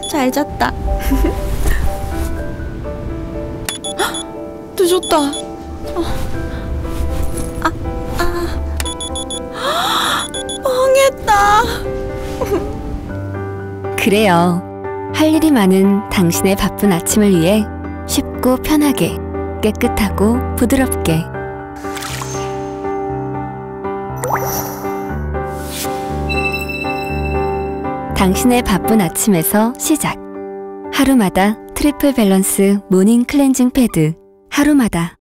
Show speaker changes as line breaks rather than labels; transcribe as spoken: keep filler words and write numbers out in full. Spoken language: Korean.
잘 잤다. 늦었다. 어. 아, 아. 망했다.
그래요. 할 일이 많은 당신의 바쁜 아침을 위해 쉽고 편하게, 깨끗하고 부드럽게. 당신의 바쁜 아침에서 시작. 하루마다 트리플 밸런스 모닝 클렌징 패드. 하루마다.